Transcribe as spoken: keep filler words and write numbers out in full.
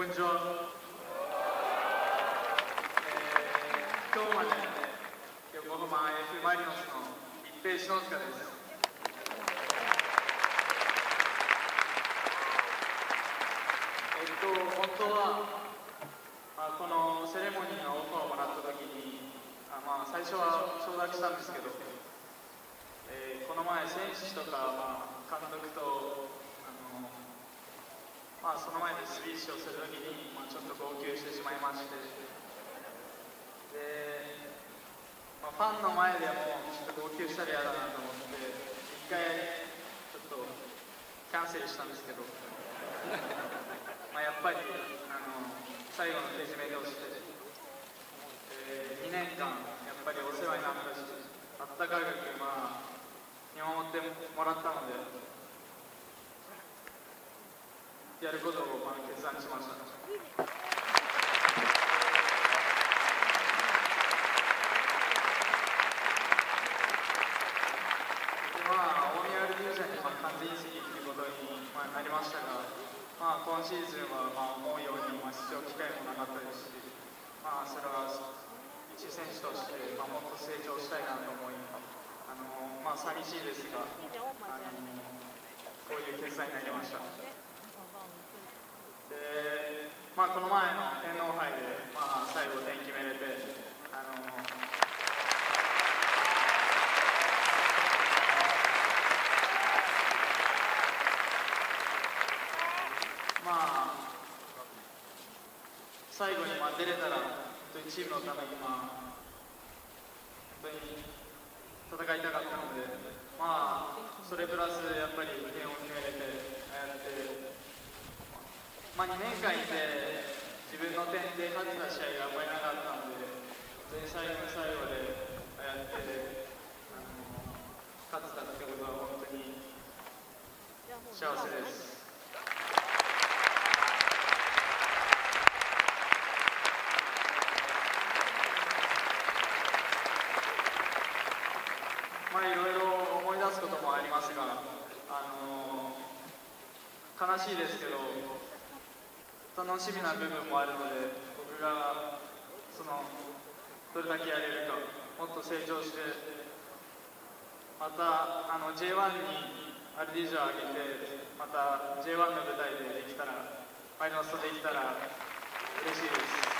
んにちは。えー、今日まで横浜 F マリノスの一平篠塚です。えっと本当は、まあ、このセレモニーのオファーをもらった時にあ、まあ、最初は承諾したんですけど、えー、この前選手とか、まあ、監督とあのまあ、その前でスピーチをするときに、まあ、ちょっと号泣してしまいまして、で、まあ、ファンの前でもちょっと号泣したら嫌だなと思って一回ちょっとキャンセルしたんですけどまあやっぱりあの最後のけじめとして、えー、にねんかんやっぱりお世話になったし、あったかく、まあ、見守ってもらったのでやることをまあ決断しました。でまあ、大宮アルディージャにまあ完全移籍ということにまあなりましたが、まあ、今シーズンはまあ思うようにまあ出場機会もなかったですし、まあ、それは一選手としてまあもっと成長したいなと思い、あのまあ寂しいですが、あのこういう決断になりました。でまあ、この前の天皇杯で、まあ、最後点決めれて、あのまあ最後にまあ出れたら本当にチームのために、まあ、本当に戦いたかったので、まあ、それプラスやっぱり点を決めれて、ああやってまあ、にねんかんいて自分の点で勝てた試合があんまりなかったので、本当に最後の最後でああやってあの勝てたってことは本当に幸せです。まあいろいろ思い出すこともありますが、あの悲しいですけど楽しみな部分もあるので、僕がそのどれだけやれるか、もっと成長して、またあの ジェイワン にアルディージャを上げて、また ジェイワン の舞台でできたら、マリノスとできたら嬉しいです。